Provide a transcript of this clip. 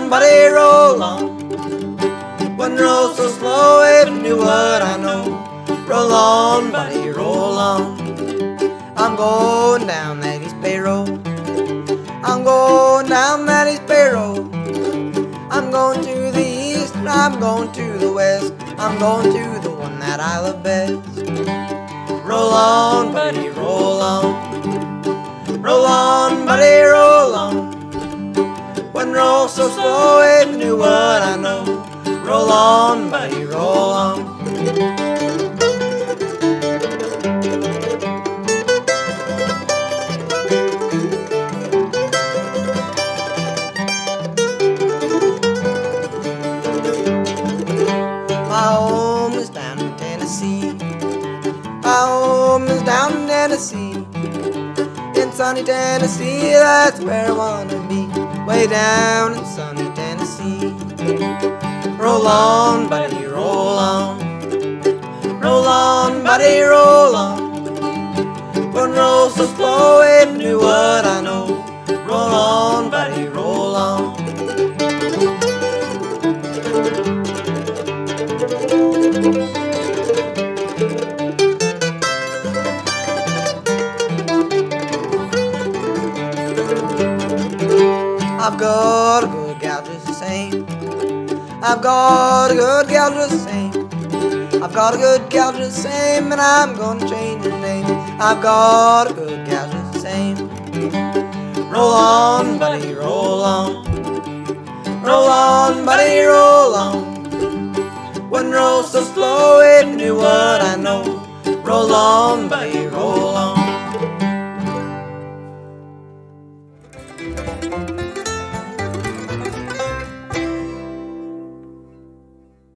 on, buddy, roll on. Wouldn't roll so slow if you knew what I know. Roll on, buddy, roll on. I'm going down that East Bay Road. I'm going down that East Bay Road. I'm going to the east, I'm going to the west. I'm going to the one that I love best. Roll on, buddy, roll on. Roll on, buddy, roll on. Wouldn't roll so slow if you knew what I know. Roll on, buddy, roll on. My home is down in Tennessee. My home is down in Tennessee. In sunny Tennessee, that's where I wanna be. Way down in sunny Tennessee. Roll on, buddy, roll on. Roll on, buddy, roll on. Wouldn't roll so slow if you knew what I know. Roll on, buddy, roll on. I've got a good gal just the same. I've got a good gal just the same. I've got a good gal just the same, and I'm gonna change her name. I've got a good gal just the same. Roll on, buddy, roll on. Roll on, buddy, roll on. Wouldn't roll so slow if you knew what I know. Roll on, buddy, roll on.